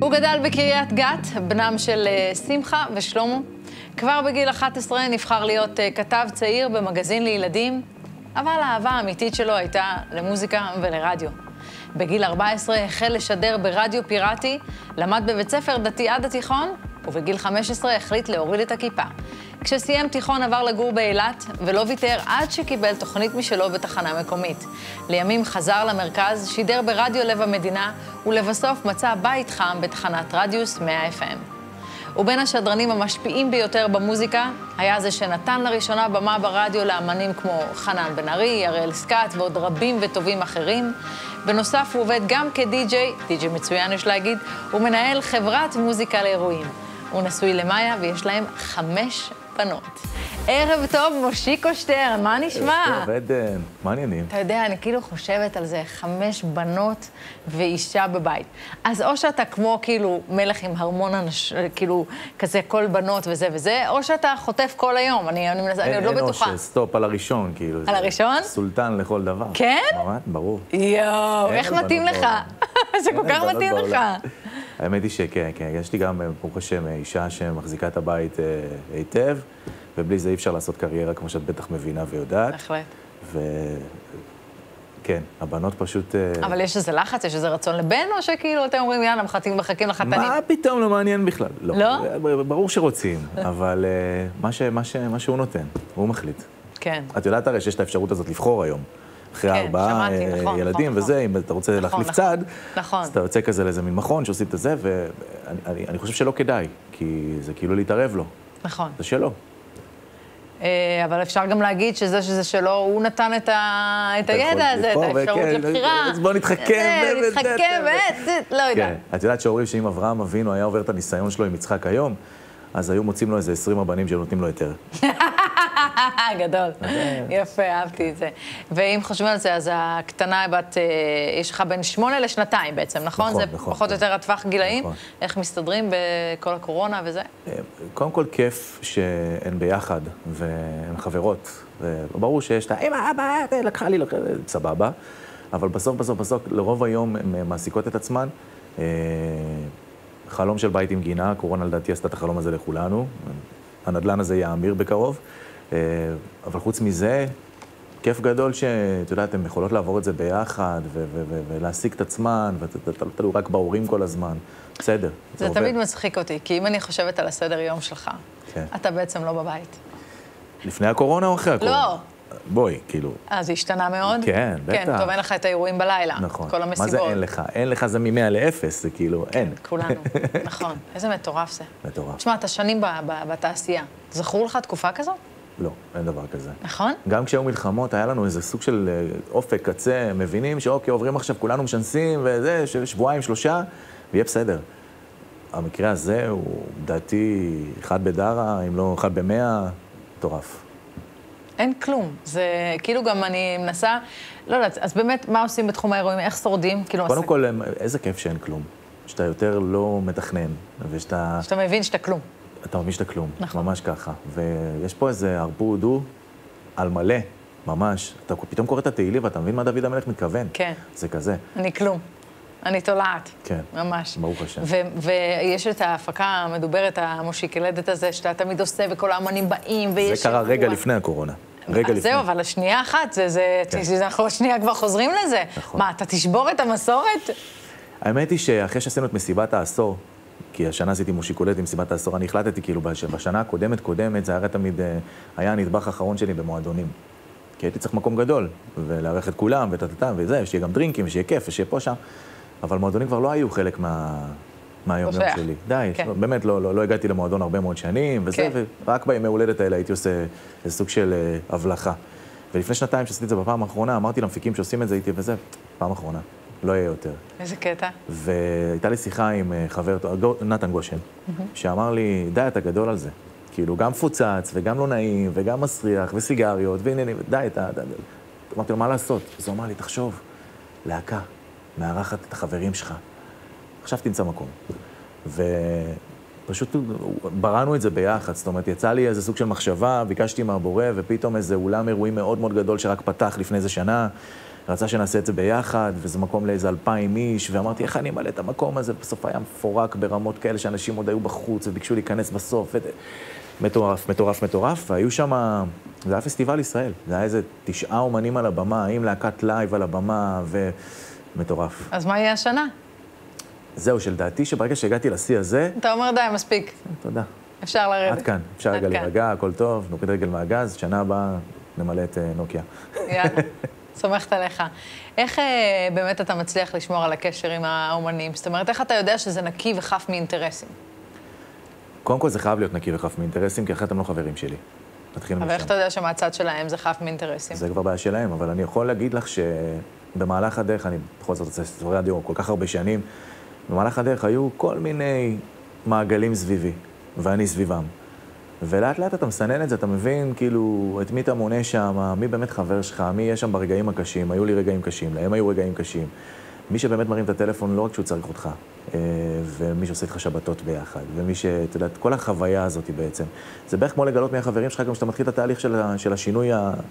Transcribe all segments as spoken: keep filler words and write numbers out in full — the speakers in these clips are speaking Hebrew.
הוא גדל בקריית גת, בנם של שמחה ושלמה. כבר בגיל אחת עשרה נבחר להיות כתב צעיר במגזין לילדים, אבל האהבה האמיתית שלו הייתה למוזיקה ולרדיו. בגיל ארבע עשרה החל לשדר ברדיו פיראטי, למד בבית ספר דתי עד התיכון, ובגיל חמש עשרה החליט להוריד את הכיפה. כשסיים תיכון עבר לגור באילת, ולא ויתר עד שקיבל תוכנית משלו בתחנה מקומית. לימים חזר למרכז, שידר ברדיו לב המדינה, ולבסוף מצא בית חם בתחנת רדיוס מאה אף אם. ובין השדרנים המשפיעים ביותר במוזיקה, היה זה שנתן לראשונה במה ברדיו לאמנים כמו חנן בן ארי, אראל סקאט ועוד רבים וטובים אחרים. בנוסף הוא עובד גם כדי-ג'יי, די-ג'יי מצוין יש להגיד, ומנהל חברת מוזיקה לאירועים. הוא נשוי למאיה ויש להם חמש בנות. ערב טוב, מושיקו שטרן, מה נשמע? ערב טוב, עדן, מה העניינים? אתה יודע, אני כאילו חושבת על זה, חמש בנות ואישה בבית. אז או שאתה כמו כאילו מלך עם הרמון אנש, כאילו כזה כל בנות וזה וזה, או שאתה חוטף כל היום, אני, אני, אני עוד לא בטוחה. אין אושר, סטופ על הראשון, כאילו. על הראשון? סולטן לכל דבר. כן? ממש, ברור. יואו, איך מתאים לך? זה כל כך מתאים לך. האמת היא שכן, כן, יש לי גם, ברוך השם, אישה שמחזיקה את הבית אה, היטב, ובלי זה אי אפשר לעשות קריירה, כמו שאת בטח מבינה ויודעת. בהחלט. וכן, הבנות פשוט... אה... אבל יש איזה לחץ, יש איזה רצון לבן, או שכאילו אתם אומרים, יאללה, מחכים, מחכים לחתנים? מה פתאום לא מעניין בכלל? לא? לא? ברור שרוצים, אבל אה, מה, ש, מה, ש, מה שהוא נותן, הוא מחליט. כן. את יודעת הרי שיש את האפשרות הזאת לבחור היום. אחרי כן, ארבעה שמעתי, אה, נכון, ילדים נכון, וזה, נכון. אם אתה רוצה נכון, להחליף נכון, צד, נכון. אז אתה יוצא כזה לאיזה מין מכון שעושים את זה, ואני אני, אני חושב שלא כדאי, כי זה כאילו להתערב לו. נכון. זה שלו. אה, אבל אפשר גם להגיד שזה שזה שלו, הוא נתן את, ה... את הידע הזה, את האפשרות וכן, לבחירה. אז בוא נתחכם. זה, נתחכם, באמת, לא יודע. כן, את יודעת שאומרים שאם אברהם אבינו היה עובר את הניסיון שלו עם יצחק היום, אז היו מוצאים לו איזה עשרים הבנים שנותנים לו יותר. גדול. יפה, אהבתי את זה. ואם חושבים על זה, אז הקטנה בת, יש לך בין שמונה לשנתיים בעצם, נכון? נכון, זה נכון. פחות או יותר הטווח גילאים? נכון. איך מסתדרים בכל הקורונה וזה? קודם כל כיף שהן ביחד והן חברות. ברור שיש את האמא, אבא, לקחה לי, סבבה. אבל בסוף, בסוף, בסוף, לרוב היום הן מעסיקות את עצמן. חלום של בית עם גינה, קורונה לדעתי עשתה את החלום הזה לכולנו. הנדלן הזה יאמיר בקרוב. אבל חוץ מזה, כיף גדול שאת יודעת, הן יכולות לעבור את זה ביחד ולהשיג את עצמן, ואתה לא תלוי רק בהורים כל הזמן. בסדר, זה תמיד מצחיק אותי, כי אם אני חושבת על הסדר יום שלך, אתה בעצם לא בבית. לפני הקורונה או אחרי הקורונה? לא. בואי, כאילו. אה, זה השתנה מאוד? כן, בטח. כן, טוב, אין לך את האירועים בלילה. נכון. כל המסיבות. מה זה אין לך? אין לך זה ממאה לאפס, זה כאילו, אין. כולנו, נכון. איזה מטורף זה. מטורף. תשמע, אתה שנים בתעשייה. זכור לך תקופה כזאת? לא, אין דבר כזה. נכון? גם כשהיו מלחמות, היה לנו איזה סוג של אופק, קצה, מבינים שאוקיי, עוברים עכשיו, כולנו משנסים, וזה, שבועיים, שלושה, ויהיה בסדר. המקרה הזה הוא, דעתי, אחד בדרה, אם לא אחד במאה, מטורף. אין כלום. זה כאילו גם אני מנסה, לא יודעת, אז באמת, מה עושים בתחום האירועים? איך שורדים? כאילו, קודם כל, איזה כיף שאין כלום. שאתה יותר לא מתכנן, ושאתה... שאתה מבין שאתה כלום. אתה מבין שאתה כלום, נכון. ממש ככה. ויש פה איזה הרפודו על מלא, ממש. אתה פתאום קורא את התהילים ואתה מבין מה דוד המלך מתכוון. כן. זה כזה. אני כלום. אני תולעת. כן. ממש. ברוך השם. ויש את ההפקה המדוברת, המושיק ילדת הזה, שאתה תמיד עושה, וכל האמנים באים, ויש... זה קרה רגע לפני הקורונה. רגע לפני. זהו, אבל השנייה אחת, זה... אנחנו השנייה כבר חוזרים לזה. מה, אתה תשבור את המסורת? האמת היא שאחרי שעשינו את מסיבת העשור, כי השנה עשיתי מושיקולת עם מסיבת העשור, אני החלטתי כאילו בשנה הקודמת קודמת, זה היה תמיד, היה הנדבך האחרון שלי במועדונים. כי הייתי צריך מקום גדול, ולארח את כולם, וטטטם, וזה, שיהיה גם דרינקים, ושיהיה כיף, ושיהיה פה שם. אבל מועדונים כבר לא היו חלק מה... מהיום יום שלי. די, כן. באמת לא, לא, לא הגעתי למועדון הרבה מאוד שנים, וזה, כן. ורק בימי הולדת האלה הייתי עושה איזה סוג של uh, הבלחה. ולפני שנתיים שעשיתי את זה בפעם האחרונה, אמרתי למפיקים שעושים את זה איתי וזה, פעם אחרונה, לא יהיה יותר. איזה קטע? והייתה לי שיחה עם uh, חבר, נתן גושן, mm-hmm. שאמר לי, די, אתה גדול על זה. כאילו, גם פוצץ, וגם לא נעים, וגם מסריח, וסיגריות, ועניינים, די, אתה... אמרתי לו, מה לעשות? אז הוא אמר לי, תחשוב, להקה, מארחת את החברים שלך. עכשיו תמצא מקום. ופשוט בראנו את זה ביחד, זאת אומרת, יצא לי איזה סוג של מחשבה, ביקשתי מהבורא, ופתאום איזה אולם אירועים מאוד מאוד גדול שרק פתח לפני איזה שנה, רצה שנעשה את זה ביחד, וזה מקום לאיזה אלפיים איש, ואמרתי, איך אני אמלא את המקום הזה? בסוף היה מפורק ברמות כאלה, שאנשים עוד היו בחוץ, וביקשו להיכנס בסוף, מטורף, מטורף, מטורף, והיו שם, זה היה פסטיבל ישראל, זה היה איזה תשעה אומנים על הבמה, עם להקת לייב על הבמה, ומטורף. אז מה יהיה השנה? זהו, שלדעתי שברגע שהגעתי לשיא הזה... אתה אומר די, מספיק. תודה. אפשר לרדת. עד כאן, אפשר רגע להירגע, הכל טוב, נוריד רגל מהגז, שנה הבאה נמלא את נוקיה. יאללה, סומכת עליך. איך באמת אתה מצליח לשמור על הקשר עם האומנים? זאת אומרת, איך אתה יודע שזה נקי וחף מאינטרסים? קודם כל זה חייב להיות נקי וחף מאינטרסים, כי אחרת הם לא חברים שלי. אבל איך אתה יודע שמהצד שלהם זה חף מאינטרסים? זה כבר בעיה שלהם, אבל אני יכול להגיד לך שבמהלך הדרך, אני בכל זאת עושה רדיו כל כך הרבה שנים, במהלך הדרך היו כל מיני מעגלים סביבי, ואני סביבם. ולאט לאט אתה מסנן את זה, אתה מבין כאילו את מי אתה מונה שם, מי באמת חבר שלך, מי יש שם ברגעים הקשים, היו לי רגעים קשים, להם היו רגעים קשים. מי שבאמת מרים את הטלפון לא רק שהוא צריך אותך, ומי שעושה איתך שבתות ביחד, ומי ש... אתה יודע, כל החוויה הזאת בעצם. זה בערך כמו לגלות מי החברים שלך, גם שאתה מתחיל את התהליך של, של השינוי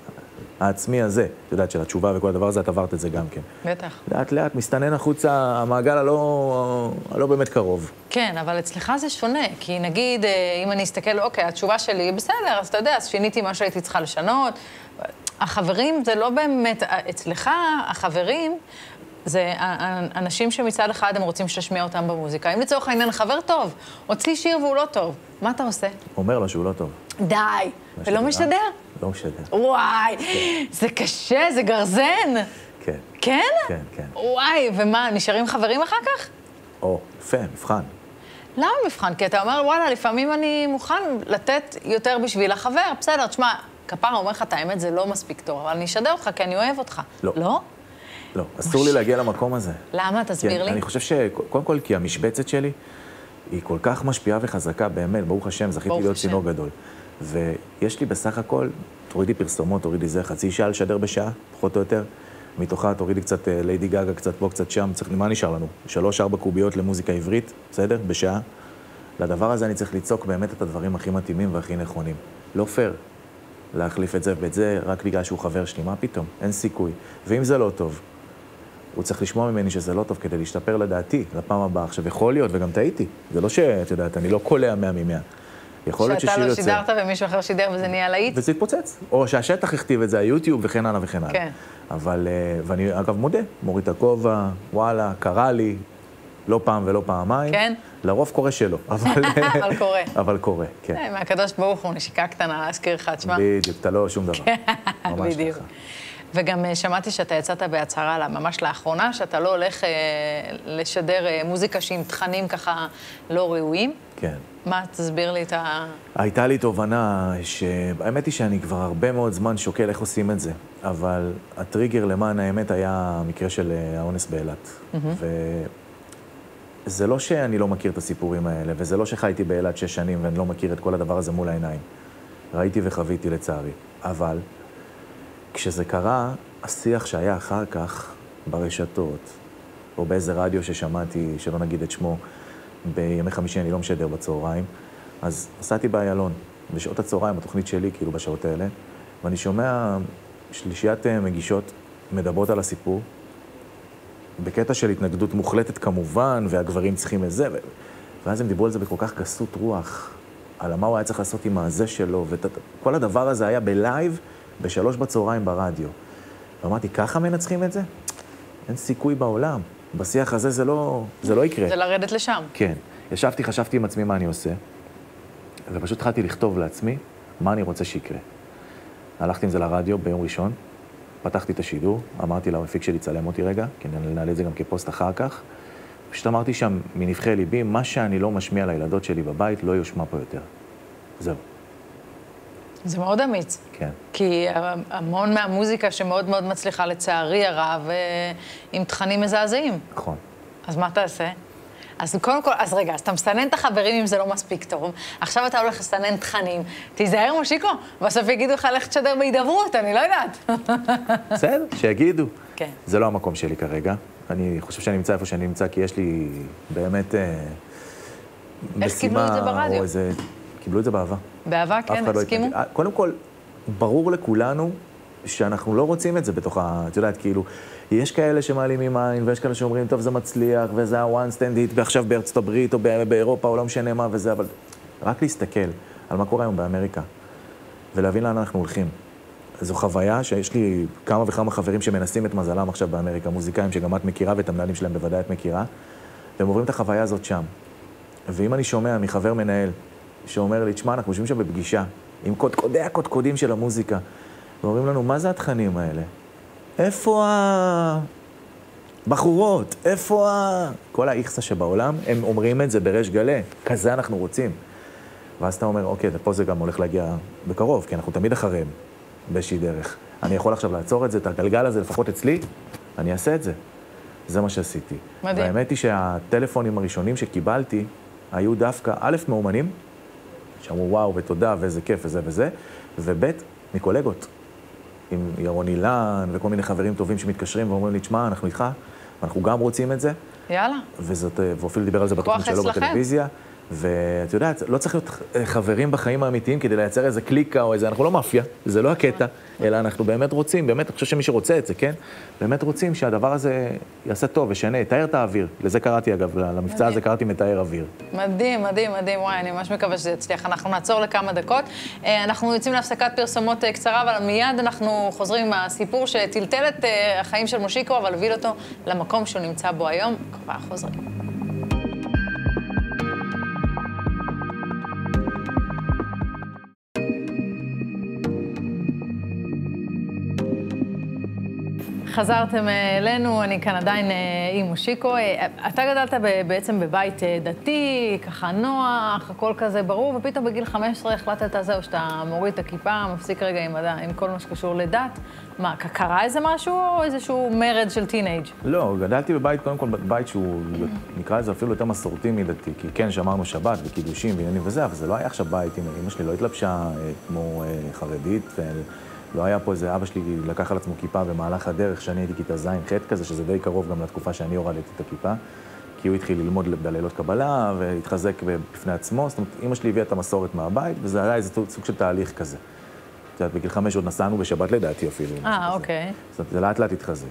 העצמי הזה, אתה יודעת, של התשובה וכל הדבר הזה, את עברת את זה גם כן. בטח. לאט לאט מסתנן החוצה המעגל הלא, הלא באמת קרוב. כן, אבל אצלך זה שונה, כי נגיד, אם אני אסתכל, אוקיי, התשובה שלי היא בסדר, אז אתה יודע, אז שיניתי מה שהייתי צריכה לשנות. החברים זה לא באמת, אצלך החברים זה אנשים שמצד אחד הם רוצים שתשמיע אותם במוזיקה. אם לצורך העניין חבר טוב, הוציא שיר והוא לא טוב, מה אתה עושה? אומר לו שהוא לא טוב. די, ולא משדר? לא משדר. וואי, זה קשה, זה גרזן. כן. כן? כן, כן. וואי, ומה, נשארים חברים אחר כך? או, יפה, מבחן. למה מבחן? כי אתה אומר, וואלה, לפעמים אני מוכן לתת יותר בשביל החבר. בסדר, תשמע, כפרה אומר לך את האמת, זה לא מספיק טוב, אבל אני אשדר אותך כי אני אוהב אותך. לא. לא? לא, אסור לי להגיע למקום הזה. למה? תסביר לי. אני חושב שקודם כל, כי המשבצת שלי היא כל כך משפיעה וחזקה, באמת, ברוך השם, זכיתי להיות צינור גדול. ויש לי בסך הכל, תורידי פרסומות, תורידי זה, חצי שעה לשדר בשעה, פחות או יותר. מתוכה תורידי קצת ליידי גגה, קצת פה, קצת שם. צריך, מה נשאר לנו? שלוש, ארבע קוביות למוזיקה עברית, בסדר? בשעה. לדבר הזה אני צריך ליצוק באמת את הדברים הכי מתאימים והכי נכונים. לא פייר להחליף את זה ואת זה רק בגלל שהוא חבר שלי. מה פתאום? אין סיכוי. ואם זה לא טוב, הוא צריך לשמוע ממני שזה לא טוב כדי להשתפר לדעתי, לפעם הבאה. עכשיו, יכול להיות, וגם טעיתי. זה לא שאת יודעת, אני לא קולע מאה ממאה. יכול להיות ששיר יוצא. שאתה לא שידרת ומישהו אחר שידר וזה נהיה להיט? וזה התפוצץ. או שהשטח הכתיב את זה, היוטיוב וכן הלאה וכן הלאה. כן. אבל, ואני אגב מודה, מוריד את הכובע, וואלה, קרה לי, לא פעם ולא פעמיים. כן? לרוב קורה שלא. אבל קורה. אבל קורה, כן. מהקדוש ברוך הוא, נשיקה קטנה להזכיר לך, תשמע. בדיוק, אתה לא שום דבר. ממש בדיוק. ככה. וגם שמעתי שאתה יצאת בהצהרה ממש לאחרונה, שאתה לא הולך אה, לשדר אה, מוזיקה שעם תכנים ככה לא ראויים. כן. מה, תסביר לי את ה... הייתה לי תובנה שהאמת היא שאני כבר הרבה מאוד זמן שוקל איך עושים את זה, אבל הטריגר למען האמת היה המקרה של האונס באילת. Mm-hmm. וזה לא שאני לא מכיר את הסיפורים האלה, וזה לא שחייתי באילת שש שנים ואני לא מכיר את כל הדבר הזה מול העיניים. ראיתי וחוויתי לצערי, אבל... כשזה קרה, השיח שהיה אחר כך ברשתות, או באיזה רדיו ששמעתי, שלא נגיד את שמו, בימי חמישי אני לא משדר בצהריים, אז נסעתי באיילון, בשעות הצהריים, התוכנית שלי, כאילו בשעות האלה, ואני שומע שלישיית מגישות מדברות על הסיפור, בקטע של התנגדות מוחלטת כמובן, והגברים צריכים את זה, ו... ואז הם דיברו על זה בכל כך גסות רוח, על מה הוא היה צריך לעשות עם הזה שלו, וכל הדבר הזה היה בלייב, בשלוש בצהריים ברדיו. ואמרתי, ככה מנצחים את זה? אין סיכוי בעולם. בשיח הזה זה לא, זה לא יקרה. זה לרדת לשם. כן. ישבתי, חשבתי עם עצמי מה אני עושה, ופשוט התחלתי לכתוב לעצמי מה אני רוצה שיקרה. הלכתי עם זה לרדיו ביום ראשון, פתחתי את השידור, אמרתי למפיק שלי, צלם אותי רגע, כי אני נעלה את זה גם כפוסט אחר כך. פשוט אמרתי שם, מנבחי ליבי, מה שאני לא משמיע לילדות שלי בבית, לא יושמע פה יותר. זהו. זה מאוד אמיץ. כן. כי המון מהמוזיקה שמאוד מאוד מצליחה לצערי הרב, עם תכנים מזעזעים. נכון. אז מה תעשה? אז קודם כל, אז רגע, אז אתה מסנן את החברים אם זה לא מספיק טוב, עכשיו אתה הולך לסנן תכנים, תיזהר מושיקו, בסוף יגידו לך לך תשדר בהידברות, אני לא יודעת. בסדר, שיגידו. כן. זה לא המקום שלי כרגע. אני חושב שאני נמצא איפה שאני נמצא, כי יש לי באמת משימה... איך קיבלו את זה ברדיו? קיבלו את זה באהבה. באהבה, כן, הסכימו? קודם כל, ברור לכולנו שאנחנו לא רוצים את זה בתוך ה... את יודעת, כאילו, יש כאלה שמעלימים עין, ויש כאלה שאומרים, טוב, זה מצליח, וזה ה-one stand hit, ועכשיו בארצות הברית, או באירופה, או לא משנה מה, וזה, אבל רק להסתכל על מה קורה היום באמריקה, ולהבין לאן אנחנו הולכים. זו חוויה שיש לי כמה וכמה חברים שמנסים את מזלם עכשיו באמריקה, מוזיקאים שגם את מכירה, ואת המנהלים שלהם בוודאי את מכירה, והם עוברים את החוויה הזאת שם. ואם אני שומע מחבר מנהל, שאומר לי, תשמע, אנחנו יושבים שם בפגישה, עם קודקודי הקודקודים של המוזיקה, ואומרים לנו, מה זה התכנים האלה? איפה הבחורות? איפה ה... כל האיכסה שבעולם, הם אומרים את זה בריש גלי, כזה אנחנו רוצים. ואז אתה אומר, אוקיי, פה זה גם הולך להגיע בקרוב, כי אנחנו תמיד אחריהם באיזושהי דרך. אני יכול עכשיו לעצור את זה, את הגלגל הזה, לפחות אצלי, אני אעשה את זה. זה מה שעשיתי. מדהים. והאמת היא שהטלפונים הראשונים שקיבלתי, היו דווקא א' מאומנים, שאמרו וואו ותודה ואיזה כיף וזה וזה, וב' מקולגות, עם ירון אילן וכל מיני חברים טובים שמתקשרים ואומרים לי, תשמע, אנחנו איתך, אנחנו גם רוצים את זה. יאללה. וזאת, ואפילו דיבר על זה בתוכנית שלו בטלוויזיה. ואת יודעת, לא צריך להיות חברים בחיים האמיתיים כדי לייצר איזה קליקה או איזה, אנחנו לא מאפיה, זה לא הקטע, אלא אנחנו באמת רוצים, באמת, אני חושב שמי שרוצה את זה, כן? באמת רוצים שהדבר הזה יעשה טוב, ישנה, יתאר את האוויר. לזה קראתי, אגב, למבצע הזה קראתי מתאר אוויר. מדהים, מדהים, מדהים, וואי, אני ממש מקווה שזה יצליח. אנחנו נעצור לכמה דקות. אנחנו יוצאים להפסקת פרסומות קצרה, אבל מיד אנחנו חוזרים עם הסיפור שטלטל את החיים של מושיקו, אבל הוביל אותו למקום שהוא נמצא בו היום. כבר חוזרים. חזרתם אלינו, אני כאן עדיין עם מושיקו. אתה גדלת בעצם בבית דתי, ככה נוח, הכל כזה ברור, ופתאום בגיל חמש עשרה החלטת זהו, שאתה מוריד את הכיפה, מפסיק רגע עם, עם כל מה שקשור לדת. מה, קרה איזה משהו או איזשהו מרד של טינאייג'? לא, גדלתי בבית, קודם כל בבית שהוא, נקרא לזה אפילו יותר מסורתי מדתי, כי כן, שמרנו שבת וקידושים ועניינים וזה, אבל זה לא היה עכשיו בית, אמא שלי לא התלבשה כמו חרדית, לא היה פה איזה אבא שלי לקח על עצמו כיפה במהלך הדרך, שאני הייתי כיתה זין ח' כזה, שזה די קרוב גם לתקופה שאני הורדתי את הכיפה, כי הוא התחיל ללמוד בלילות קבלה והתחזק בפני עצמו, זאת אומרת, אמא שלי הביאה את המסורת מהבית, וזה היה איזה סוג של תהליך כזה. זאת אומרת, בגיל חמש עוד נסענו בשבת לדעתי אפילו. אה, אוקיי. זאת אומרת, זה לאט לאט התחזק.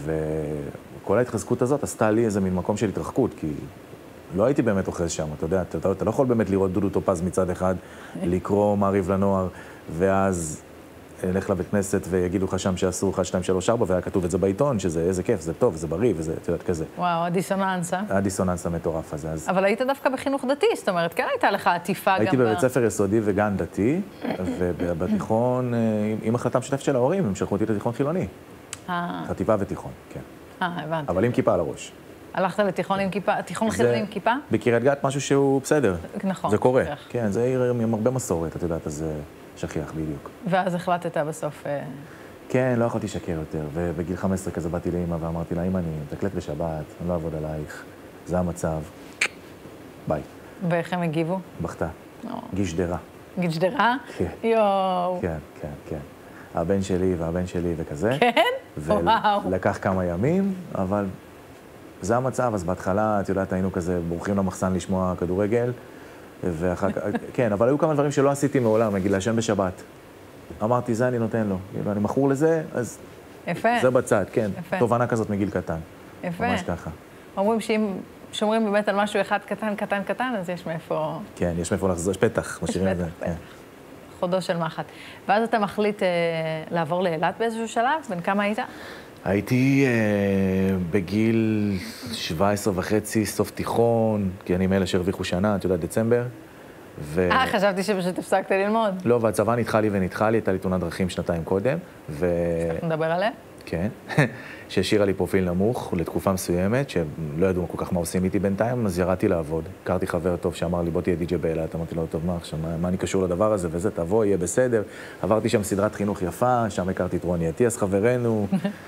וכל ההתחזקות הזאת עשתה לי איזה מין מקום של התרחקות, כי לא הייתי באמת אוחז שם, אתה יודע, אתה, אתה לא יכול באמת לראות דודו טופז מצד אחד, לקרוא מעריב לנוער, ואז לך לבית כנסת ויגידו לך שם שאסור אחת, שתיים, שלוש, ארבע, והיה כתוב את זה בעיתון, שזה איזה כיף, זה טוב, זה בריא, וזה, את יודעת, כזה. וואו, הדיסוננס, אה? הדיסוננס המטורף הזה, אז... אבל היית דווקא בחינוך דתי, זאת אומרת, כן הייתה לך עטיפה גם... הייתי בבית ספר יסודי וגן דתי, ובתיכון, עם החלטה משותפת של ההורים, הם שלחו אותי לתיכון חילוני. חטיבה ותיכון, כן. אה, הבנתי. אבל עם כיפה על הראש. הלכת לתיכון עם כיפה, תיכון חילוני עם כיפה? בקריית גת משהו שהוא בסדר. נכון. זה קורה. כן, זה עיר עם הרבה מסורת, את יודעת, אז שכיח בדיוק. ואז החלטת בסוף... כן, לא יכולתי לשקר יותר, ובגיל חמש עשרה כזה באתי לאמא ואמרתי לה, אמא, אני מתקלט בשבת, אני לא אעבוד עלייך, זה המצב, ביי. ואיך הם הגיבו? בכתה, גישדרה. גישדרה? כן. יואו. כן, כן, כן. הבן שלי והבן שלי וכזה. כן? וואו. ולקח כמה ימים, אבל זה המצב, אז בהתחלה, את יודעת, היינו כזה בורחים למחסן לשמוע כדורגל, ואחר כך, כן, אבל היו כמה דברים שלא עשיתי מעולם, נגיד, לעשן בשבת. אמרתי, זה אני נותן לו. אני מכור לזה, אז... יפה. זה בצד, כן. יפה. תובנה כזאת מגיל קטן. יפה. ממש ככה. אומרים שאם שומרים באמת על משהו אחד קטן, קטן, קטן, אז יש מאיפה... כן, יש מאיפה לחזור, יש פתח, משאירים את זה. כן. חודו של מחט. ואז אתה מחליט אה, לעבור לאילת באיזשהו שלב? בין כמה היית? הייתי אה, בגיל שבע עשרה וחצי, סוף תיכון, כי אני מאלה שהרוויחו שנה, את יודעת, דצמבר. ו... אה, חשבתי שפשוט הפסקת ללמוד. לא, והצבא נדחה לי ונדחה לי, הייתה לי תאונת דרכים שנתיים קודם, ו... צריך לדבר עליה? כן, שהשאירה לי פרופיל נמוך לתקופה מסוימת, שלא ידעו כל כך מה עושים איתי בינתיים, אז ירדתי לעבוד. הכרתי חבר טוב שאמר לי, בוא תהיה די-ג'יי באילת, אמרתי לו, טוב, מה עכשיו, מה, מה אני קשור לדבר הזה וזה, תבוא, יהיה בסדר. עברתי שם סדרת חינוך יפה, שם הכרתי את רוני עטיאס, חברנו,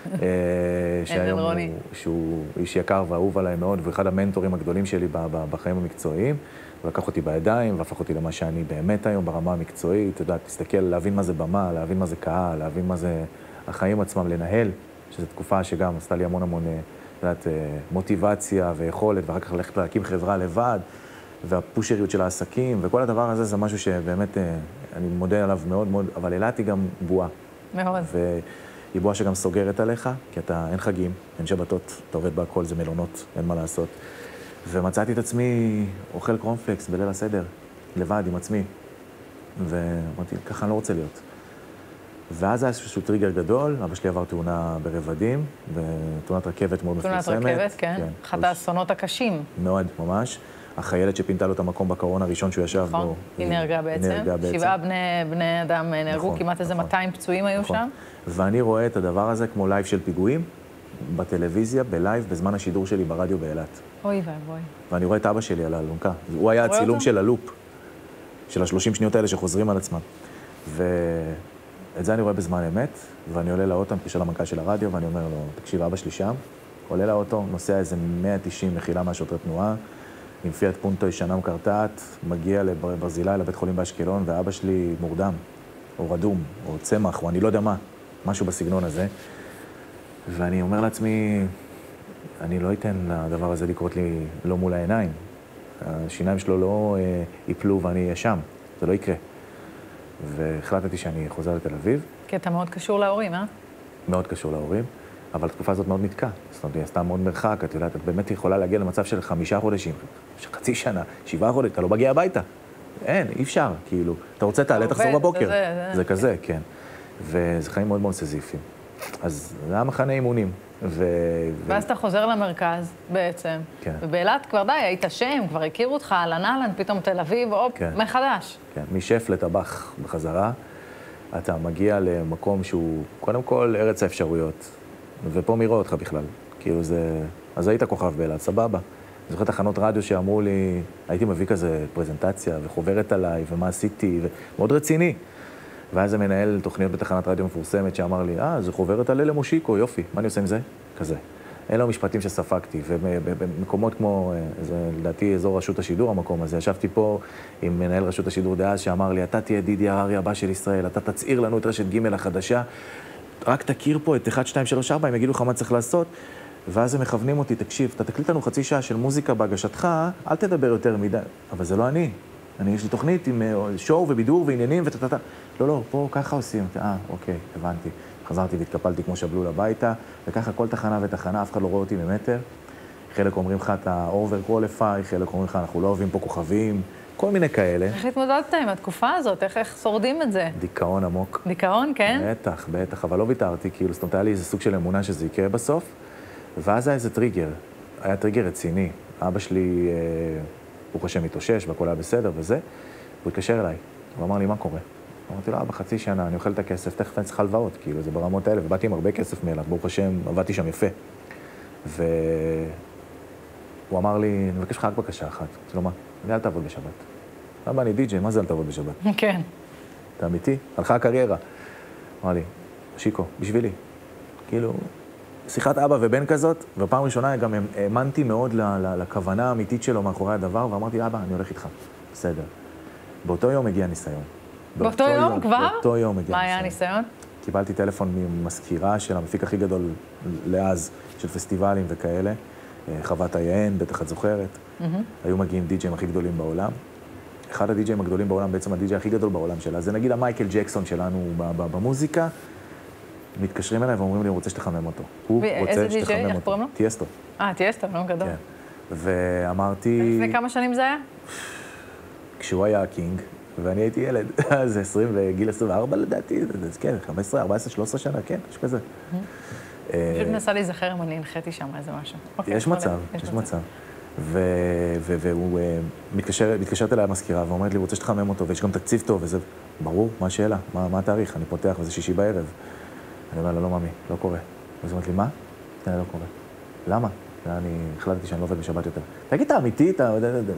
שהיום הוא, שהוא איש יקר ואהוב עליי מאוד, ואחד המנטורים הגדולים שלי בחיים המקצועיים. הוא לקח אותי בידיים והפך אותי למה שאני באמת היום ברמה המקצועית, אתה יודע, תסתכל, להבין מה זה במה, להבין מה זה קהל, להבין מה זה החיים עצמם, לנהל, שזו תקופה שגם עשתה לי המון המון, אתה יודעת, מוטיבציה ויכולת, ואחר כך ללכת להקים חברה לבד, והפושריות של העסקים, וכל הדבר הזה זה משהו שבאמת, אני מודה עליו מאוד מאוד, אבל אילת היא גם בועה. מאוד. והיא בועה שגם סוגרת עליך, כי אתה, אין חגים, אין שבתות, אתה עובד בהכל, זה מלונות, אין מה לעשות. ומצאתי את עצמי אוכל קרונפלקס בליל הסדר, לבד, עם עצמי. ואמרתי, ככה אני לא רוצה להיות. ואז היה איזשהו טריגר גדול, אבא שלי עבר תאונה ברבדים, ותאונת רכבת מאוד מפורסמת. תאונת רכבת, כן. כן. אחד האסונות הקשים. מאוד, ממש. החיילת שפינתה לו את המקום בקרון הראשון שהוא ישב נכון. בו. היא נהרגה בעצם. נהרגה בעצם. שבעה בני, בני אדם נהרגו, נכון, כמעט נכון. איזה מאתיים פצועים היו נכון. שם. ואני רואה את הדבר הזה כמו לייב של פיגועים, בטלוויזיה, בלייב, בזמן השידור שלי ברדיו באילת. אוי ואבוי. ואני רואה את אבא שלי על האלונקה. הוא היה הצילום של הלופ, של השלושים שניות האלה שחוזרים על עצמם. ואת זה אני רואה בזמן אמת, ואני עולה לאוטו, מתקשר למנכ"ל של הרדיו, ואני אומר לו, תקשיב, אבא שלי שם, עולה לאוטו, נוסע איזה מאה ותשעים מחילה מהשוטרי תנועה, עם פיאט פונטו ישנה מקרטעת, מגיע לברזילי, לבית חולים באשקלון, ואבא שלי מורדם, או רדום, או צמח, או אני לא יודע מה, משהו בסגנון הזה. ואני אומר לעצמי, אני לא אתן לדבר הזה לקרות לי לא מול העיניים. השיניים שלו לא אה, ייפלו ואני אהיה שם, זה לא יקרה. והחלטתי שאני חוזר לתל אביב. כי אתה מאוד קשור להורים, אה? מאוד קשור להורים, אבל התקופה הזאת מאוד נתקע. זאת אומרת, היא עשתה מאוד מרחק, את יודעת, את באמת יכולה להגיע למצב של חמישה חודשים, חצי שנה, שבעה חודשים, אתה לא מגיע הביתה. אין, אי אפשר, כאילו. אתה רוצה, תעלה, תחזור בבוקר. זה, זה, זה כזה, כן. וזה חיים מאוד מאוד סזיפיים. אז זה היה מחנה אימונים. ו... ואז אתה חוזר למרכז בעצם. כן. ובאילת כבר די, היית שם, כבר הכירו אותך, על הנהלן, פתאום תל אביב, הופ, כן. מחדש. כן, משף לטבח בחזרה. אתה מגיע למקום שהוא, קודם כל, ארץ האפשרויות. ופה מי רואה אותך בכלל. כאילו זה... אז היית כוכב באילת, סבבה. אני זוכר תחנות רדיו שאמרו לי, הייתי מביא כזה פרזנטציה וחוברת עליי, ומה עשיתי, ומאוד רציני. ואז המנהל תוכניות בתחנת רדיו מפורסמת שאמר לי, אה, זה חוברת עלה למושיקו, יופי, מה אני עושה עם זה? כזה. אלו המשפטים שספגתי, ובמקומות כמו, זה לדעתי אזור רשות השידור, המקום הזה, ישבתי פה עם מנהל רשות השידור דאז שאמר לי, אתה תהיה דידי הררי הבא של ישראל, אתה תצעיר לנו את רשת ג' החדשה, רק תכיר פה את אחת, שתיים, שלוש, ארבע, הם יגידו לך מה צריך לעשות, ואז הם מכוונים אותי, תקשיב, אתה תקליט לנו חצי שעה של מוזיקה בהגשתך, אל תדבר יותר מדי, אבל זה לא אני. אני, יש לי תוכנית עם שואו ובידור ועניינים וטטטה. לא, לא, פה ככה עושים. אה, אוקיי, הבנתי. חזרתי והתקפלתי כמו שבלול הביתה, וככה כל תחנה ותחנה, אף אחד לא רואה אותי ממטר. חלק אומרים לך, אתה over-qualify, חלק אומרים לך, אנחנו לא אוהבים פה כוכבים, כל מיני כאלה. איך התמודדת עם התקופה הזאת? איך, איך שורדים את זה? דיכאון עמוק. דיכאון, כן? בטח, בטח, אבל לא ויתרתי, כאילו, זאת אומרת, היה לי איזה סוג של אמונה שזה יקרה בסוף, ואז היה איזה טריגר, היה טריגר רציני. אבא שלי, ברוך השם, התאושש, והכל היה בסדר וזה, הוא התקשר אליי, הוא אמר לי, מה קורה? אמרתי לו, אבא, חצי שנה, אני אוכל את הכסף, תכף אני צריך הלוואות, כאילו, זה ברמות האלה, ובאתי עם הרבה כסף מאליו, ברוך השם, עבדתי שם יפה. והוא אמר לי, אני מבקש לך רק בקשה אחת. אמרתי לו, מה? אני אל תעבוד בשבת. למה אני די-ג'יי, מה זה אל תעבוד בשבת? כן. אתה אמיתי? הלכה הקריירה. אמר לי, שיקו, בשבילי. כאילו, שיחת אבא ובן כזאת, ובפעם ראשונה גם האמנתי מאוד לכוונה האמיתית שלו מאחורי הדבר, ואמרתי, אבא, אני הולך איתך. בסדר. באותו יום הגיע ניסיון. באותו יום כבר? באותו יום הגיע ניסיון. מה היה הניסיון? קיבלתי טלפון ממזכירה של המפיק הכי גדול לאז, של פסטיבלים וכאלה, חוות היען, בטח את זוכרת. היו מגיעים די-ג'יים הכי גדולים בעולם. אחד הדי-ג'יים הגדולים בעולם, בעצם הדי-ג'יי הכי גדול בעולם שלה, זה נגיד המייקל ג'קסון שלנו במוזיקה, מתקשרים אליי ואומרים לי, הוא רוצה שתחמם אותו. הוא רוצה שתחמם אותו. איך קוראים לו? טיאסטו. אה, טיאסטו, לא גדול. כן. ואמרתי... לפני כמה שנים זה היה? כשהוא היה הקינג, ואני הייתי ילד, זה עשרים וגיל עשרים וארבע לדעתי, זה כן, חמש עשרה, ארבע עשרה, שלוש עשרה שנה, כן, יש כזה. פשוט מנסה להיזכר אם אני הנחיתי שם איזה משהו. יש מצב, יש מצב. והוא מתקשרת אליי המזכירה ואומרת לי, הוא רוצה שתחמם אותו, ויש גם תקציב טוב, וזה ברור, מה השאלה? מה התאריך? אני פותח, וזה שישי בערב. אני אומר לה, לא מאמי, לא קורה. אז היא אומרת לי, מה? זה לא קורה. למה? אני החלטתי שאני לא עובד בשבת יותר. תגיד, אתה אמיתי? אתה...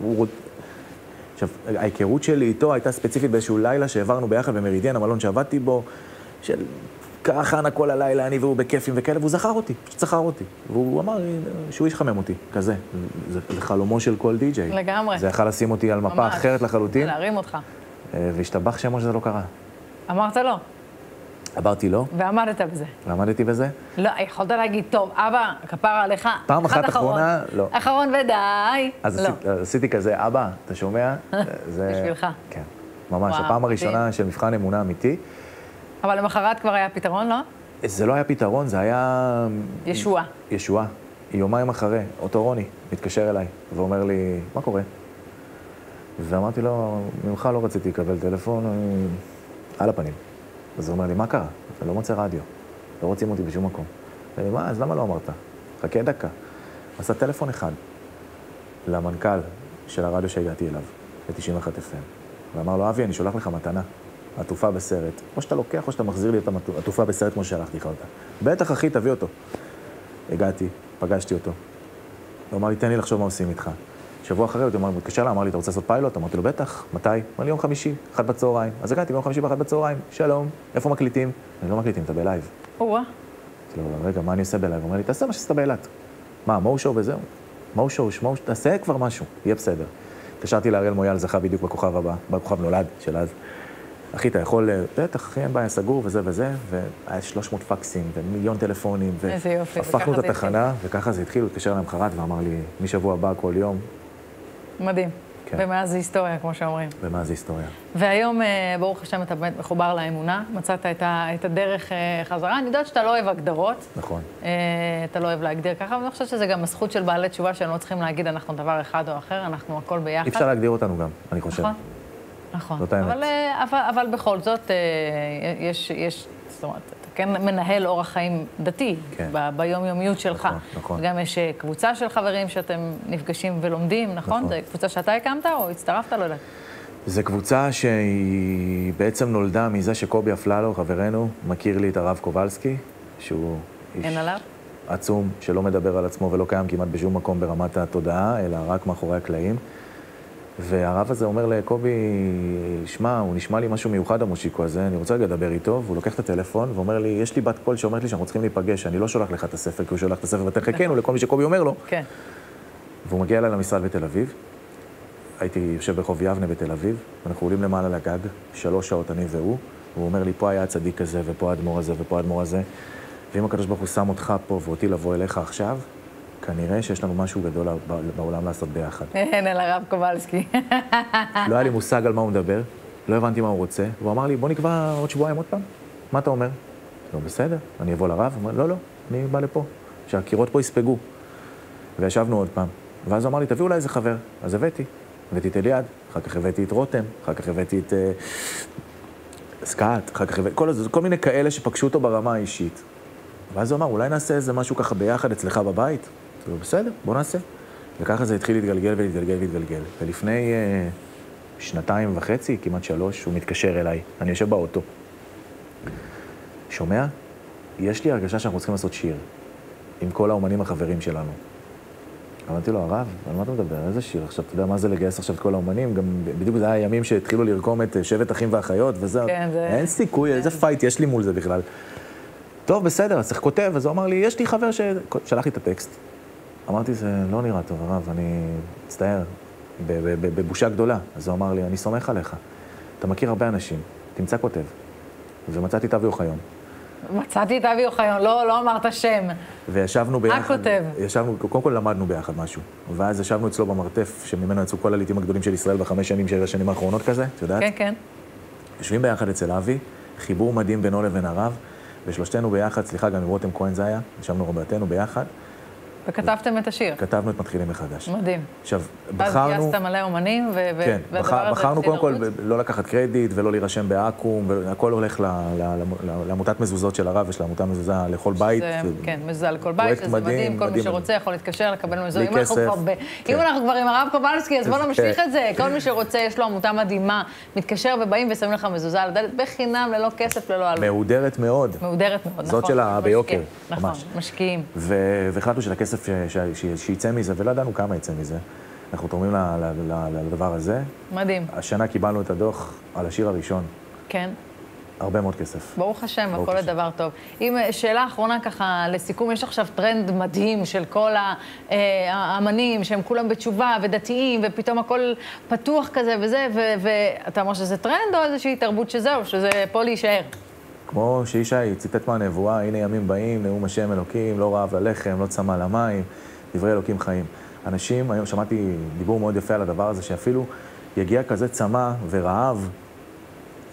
עכשיו, ההיכרות שלי איתו הייתה ספציפית באיזשהו לילה שהעברנו ביחד במרידיאן, המלון שעבדתי בו, של קרחנה כל הלילה, אני והוא בכיפים וכאלה, והוא זכר אותי, פשוט זכר אותי. והוא אמר שהוא ישחמם אותי, כזה. זה, זה חלומו של כל די-ג'יי. לגמרי. זה יכול לשים אותי על מפה ממש. אחרת לחלוטין. להרים אותך. והשתבח שמו שזה לא קרה. אמרת לא. אמרתי לא. ועמדת בזה. ועמדתי בזה? לא, יכולת להגיד, טוב, אבא, כפרה עליך. פעם אחת אחרונה, לא. אחרון ודי. אז לא. עשיתי, עשיתי כזה, אבא, אתה שומע? זה... בשבילך. כן, ממש. הפעם הראשונה של מבחן אמונה אמיתי. אבל למחרת כבר היה פתרון, לא? זה לא היה פתרון, זה היה... ישועה. ישועה. יומיים אחרי, אותו רוני מתקשר אליי ואומר לי, מה קורה? ואמרתי לו, ממך לא רציתי לקבל טלפון, אני... על הפנים. אז הוא אומר לי, מה קרה? אתה לא מוצא רדיו. לא רוצים אותי בשום מקום. ואני, מה, אז למה לא אמרת? חכה דקה. עשה טלפון אחד למנכ"ל של הרדיו שהגעתי אליו, ב-תשעים ואחת אף אם. ואמר לו, אבי, אני שולח לך מתנה, עטופה בסרט. או שאתה לוקח או שאתה מחזיר לי את העטופה בסרט כמו ששלחתי לך אותה. בטח, אחי, תביא אותו. הגעתי, פגשתי אותו. הוא אמר לי, תן לי לחשוב מה עושים איתך. שבוע אחרי, הוא מתקשר לה, אמר לי, אתה רוצה לעשות פיילוט? אמרתי לו, בטח, מתי? אמר לי, יום חמישי, אחת בצהריים. אז הגעתי ביום חמישי באחת בצהריים, שלום, איפה מקליטים? אני לא מקליטים, אתה בלייב. או-אה. אמרתי לו, רגע, מה אני עושה בלייב? הוא אומר לי, תעשה מה שעשית באילת. מה, מו שואו וזהו? מו שואו, שמו, תעשה כבר משהו, יהיה בסדר. התקשרתי לאריאל מויאל, זכה בדיוק בכוכב הבא, בכוכב נולד של אז. אחי, אתה יכול, בטח, אחי, אין בעיה, סגור וזה וזה, והיה שלוש מאות פקסים ומיליון טלפונים, והפכנו את התחנה, וככה זה התחיל, הוא התקשר למחרת ואמר לי, משבוע הבא כל יום. מדהים. ומאז זה היסטוריה, כמו שאומרים. ומאז זה היסטוריה. והיום, ברוך השם, אתה באמת מחובר לאמונה, מצאת את הדרך חזרה. אני יודעת שאתה לא אוהב הגדרות. נכון. אתה לא אוהב להגדיר ככה, ואני חושבת שזה גם הזכות של בעלי תשובה, שהם לא צריכים להגיד, אנחנו דבר אחד או אחר, אנחנו הכל ביחד. אי אפשר להגדיר אותנו גם, אני חושב. נכון. נכון. זאת האמת. אבל, אבל, אבל בכל זאת, יש, יש, זאת אומרת, אתה כן מנהל אורח חיים דתי, כן. ב, ביומיומיות שלך. נכון, נכון. גם יש קבוצה של חברים שאתם נפגשים ולומדים, נכון? נכון. זו קבוצה שאתה הקמת או הצטרפת? לא יודעת. זו קבוצה שהיא בעצם נולדה מזה שקובי אפללו, חברנו, מכיר לי את הרב קובלסקי, שהוא איש אין עליו? עצום, שלא מדבר על עצמו ולא קיים כמעט בשום מקום ברמת התודעה, אלא רק מאחורי הקלעים. והרב הזה אומר לקובי, שמע, הוא נשמע לי משהו מיוחד המושיקו הזה, אני רוצה לדבר איתו, והוא לוקח את הטלפון ואומר לי, יש לי בת קול שאומרת לי שאנחנו צריכים להיפגש, אני לא שולח לך את הספר, כי הוא שולח את הספר ותחכנו לכל מי שקובי אומר לו. כן. והוא מגיע אליי למשרד בתל אביב, הייתי יושב ברחוב יבנה בתל אביב, אנחנו עולים למעלה לגג, שלוש שעות אני והוא, והוא אומר לי, פה היה הצדיק הזה, ופה האדמו"ר הזה, ופה האדמו"ר הזה, ואם הקדוש ברוך הוא שם אותך פה ואותי לבוא אליך עכשיו, כנראה שיש לנו משהו גדול בעולם לעשות ביחד. אין, אל הרב קובלסקי. לא היה לי מושג על מה הוא מדבר, לא הבנתי מה הוא רוצה, והוא אמר לי, בוא נקבע עוד שבועיים עוד פעם, מה אתה אומר? לא, בסדר, אני אבוא לרב, הוא אומר, לא, לא, אני בא לפה, שהקירות פה יספגו. וישבנו עוד פעם, ואז הוא אמר לי, תביא אולי איזה חבר, אז הבאתי, הבאתי את אליעד, אחר כך הבאתי את רותם, אחר כך הבאתי את uh, סקאט, אחר כך הבאתי, כל, כל מיני כאלה שפגשו אותו ברמה האישית. ואז הוא אמר, אולי נעשה איזה משהו ככה ביחד אצלך בבית? הוא בסדר, בוא נעשה. וככה זה התחיל להתגלגל ולהתגלגל ולהתגלגל. ולפני uh, שנתיים וחצי, כמעט שלוש, הוא מתקשר אליי. אני יושב באוטו. שומע? יש לי הרגשה שאנחנו צריכים לעשות שיר עם כל האומנים החברים שלנו. אמרתי לו, הרב, על מה אתה מדבר? איזה שיר? עכשיו, אתה יודע מה זה לגייס עכשיו את כל האומנים? גם בדיוק זה היה ימים שהתחילו לרקום את שבט אחים ואחיות, וזה... כן, זה... אין סיכוי, איזה פייט יש לי מול זה בכלל. טוב, בסדר, אז צריך כותב, אז הוא אמר לי, יש לי חבר ש... שלח לי את הטקסט. אמרתי, זה לא נראה טוב, הרב, אני מצטער, בבושה גדולה. אז הוא אמר לי, אני סומך עליך. אתה מכיר הרבה אנשים, תמצא כותב. ומצאתי את אבי אוחיון. מצאתי את אבי אוחיון, לא, לא אמרת שם. וישבנו ביחד. מה כותב? ישבנו, קודם כל למדנו ביחד משהו. ואז ישבנו אצלו במרתף, שממנו יצאו כל הליטים הגדולים של ישראל בחמש שנים, שבע שנים האחרונות כזה, את יודעת? כן, כן. יושבים ביחד אצל אבי, חיבור מדהים בינו לבין הרב, ושלושתנו ביחד, סליחה, גם עם רותם כהן זה היה, ישבנו רבתנו ביחד. וכתבתם את השיר. כתבנו את מתחילים מחדש. מדהים. עכשיו, בחרנו... אז גייסת מלא אומנים, ו... כן, והדבר הזה בחרנו התחיל קודם לרוץ? כל לא לקחת קרדיט ולא להירשם באקו"ם, והכל הולך ל- ל- ל- לעמותת מזוזות של הרב, יש לעמותת מזוזה לכל בית. זה, כן, מזוזה לכל בית, זה מדהים, מדהים, כל מי מדהים. שרוצה יכול להתקשר, לקבל מזוזה. בלי אם אנחנו כסף. כבר ב- כן. אם אנחנו כבר עם הרב קובלסקי, אז בוא כן. נמשיך את זה. כל מי שרוצה, יש לו עמותה מדהימה, מתקשר ובאים ושמים לך מזוזה על הדלת, בחינם, ללא כסף, ללא עלות. מהודרת מאוד. מהודרת מאוד, נכון. זאת שלה ביוקר, נכון, ממש. משקיעים. ו- והחלטנו של הכסף ש- ש- ש- שיצא מזה, ולא ידענו כמה יצא מזה. אנחנו תורמים ל- ל- ל- לדבר הזה. מדהים. השנה קיבלנו את הדוח על השיר הראשון. כן. הרבה מאוד כסף. ברוך השם, ברוך הכל השם. לדבר טוב. אם שאלה אחרונה ככה, לסיכום, יש עכשיו טרנד מדהים של כל האמנים, שהם כולם בתשובה ודתיים, ופתאום הכל פתוח כזה וזה, ו- ואתה אומר שזה טרנד או איזושהי תרבות שזהו, שזה פה להישאר? כמו שישי ציטט מהנבואה, הנה ימים באים, נאום השם אלוקים, לא רעב ללחם, לא צמא למים, דברי אלוקים חיים. אנשים, היום שמעתי דיבור מאוד יפה על הדבר הזה, שאפילו יגיע כזה צמא ורעב,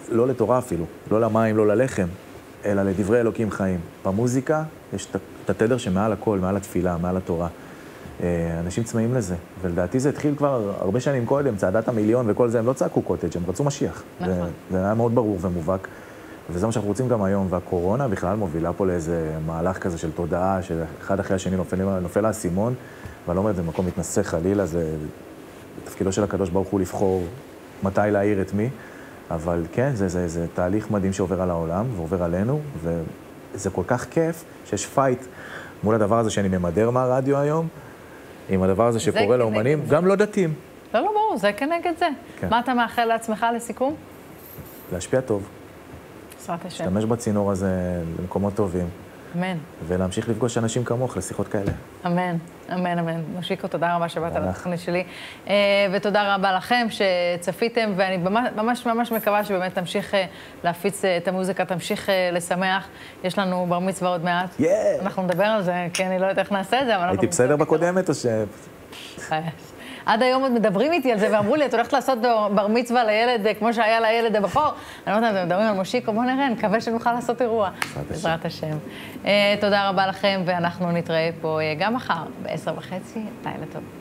לא לתורה אפילו, לא למים, לא ללחם, אלא לדברי אלוקים חיים. במוזיקה יש את התדר שמעל הכל, מעל התפילה, מעל התורה. אנשים צמאים לזה, ולדעתי זה התחיל כבר הרבה שנים קודם, צעדת המיליון וכל זה, הם לא צעקו קוטג', הם רצו משיח. נכון. זה היה מאוד ברור ומובהק, וזה מה שאנחנו רוצים גם היום, והקורונה בכלל מובילה פה לאיזה מהלך כזה של תודעה, שאחד אחרי השני נופל, נופל האסימון, ואני לא אומר את זה במקום מתנשא חלילה, זה תפקידו של הקדוש ברוך הוא לבחור מתי להעיר את מי, אבל כן, זה, זה, זה תהליך מדהים שעובר על העולם ועובר עלינו, וזה כל כך כיף שיש פייט מול הדבר הזה שאני ממדר מהרדיו היום, עם הדבר הזה שקורה לאומנים, גם לא דתיים. לא, לא, ברור, זה כנגד זה. מה אתה מאחל לעצמך לסיכום? להשפיע טוב. בעזרת השם. להשתמש בצינור הזה למקומות טובים. אמן. ולהמשיך לפגוש אנשים כמוך לשיחות כאלה. אמן, אמן, אמן. מושיקו, תודה רבה שבאת לתוכנית שלי. ותודה רבה לכם שצפיתם, ואני ממש ממש מקווה שבאמת תמשיך להפיץ את המוזיקה, תמשיך לשמח. יש לנו בר מצווה עוד מעט. אנחנו נדבר על זה, כי אני לא יודעת איך נעשה את זה, אבל אנחנו... הייתי בסדר בקודמת או ש... עד היום עוד מדברים איתי על זה, ואמרו לי, את הולכת לעשות בר מצווה לילד, כמו שהיה לילד הבכור. אני לא יודעת, אתם מדברים על מושיקו, בואו נראה, נקווה שנוכל לעשות אירוע. בעזרת השם. תודה רבה לכם, ואנחנו נתראה פה גם מחר, בעשר וחצי. לילה טוב.